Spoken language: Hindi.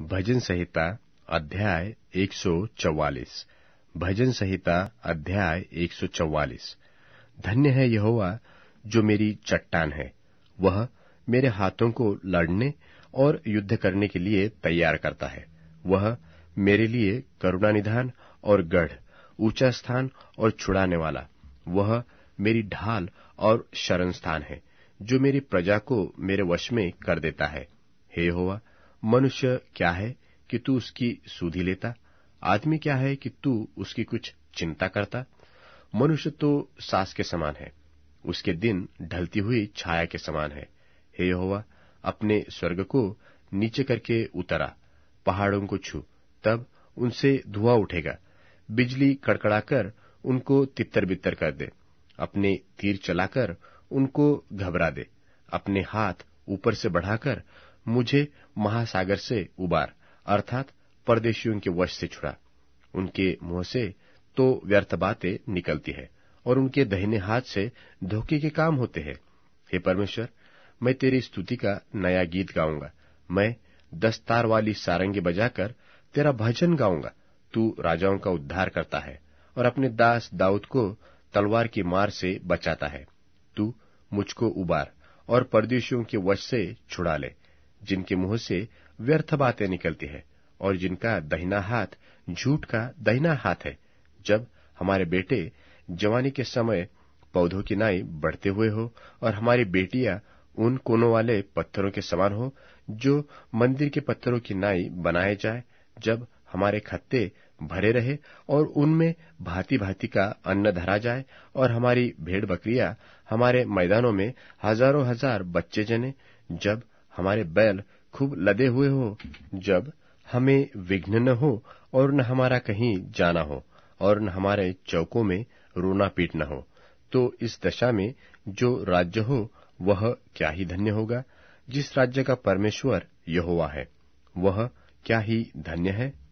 भजन संहिता अध्याय 144। भजन संहिता अध्याय 144। धन्य है यहोवा जो मेरी चट्टान है, वह मेरे हाथों को लड़ने और युद्ध करने के लिए तैयार करता है। वह मेरे लिए करुणा निधान और गढ़, ऊंचा स्थान और छुड़ाने वाला, वह मेरी ढाल और शरण स्थान है, जो मेरी प्रजा को मेरे वश में कर देता है। हे यहोवा, मनुष्य क्या है कि तू उसकी सुधि लेता? आदमी क्या है कि तू उसकी कुछ चिंता करता? मनुष्य तो सास के समान है, उसके दिन ढलती हुई छाया के समान है। हे यहोवा, अपने स्वर्ग को नीचे करके उतरा, पहाड़ों को छू, तब उनसे धुआं उठेगा। बिजली कड़कड़ाकर उनको तितर बितर कर दे, अपने तीर चलाकर उनको घबरा दे। अपने हाथ ऊपर से बढ़ाकर मुझे महासागर से उबार, अर्थात परदेशियों के वश से छुड़ा। उनके मुंह से तो व्यर्थ बातें निकलती है और उनके दाहिने हाथ से धोखे के काम होते हैं। हे परमेश्वर, मैं तेरी स्तुति का नया गीत गाऊंगा। मैं दस्तार वाली सारंगी बजाकर तेरा भजन गाऊंगा। तू राजाओं का उद्धार करता है और अपने दास दाऊद को तलवार की मार से बचाता है। तू मुझको उबार और परदेशियों के वश से छुड़ा ले, जिनके मुंह से व्यर्थ बातें निकलती है और जिनका दाहिना हाथ झूठ का दाहिना हाथ है। जब हमारे बेटे जवानी के समय पौधों की नाई बढ़ते हुए हो और हमारी बेटियां उन कोनों वाले पत्थरों के समान हो जो मंदिर के पत्थरों की नाई बनाए जाए। जब हमारे खत्ते भरे रहे और उनमें भांति भांति का अन्न धरा जाए और हमारी भेड़ बकरियां हमारे मैदानों में हजारों हजार बच्चे जने। जब हमारे बैल खूब लदे हुए हो, जब हमें विघ्न न हो और न हमारा कहीं जाना हो और न हमारे चौकों में रोना पीटना हो, तो इस दशा में जो राज्य हो वह क्या ही धन्य होगा। जिस राज्य का परमेश्वर यहोवा है, वह क्या ही धन्य है।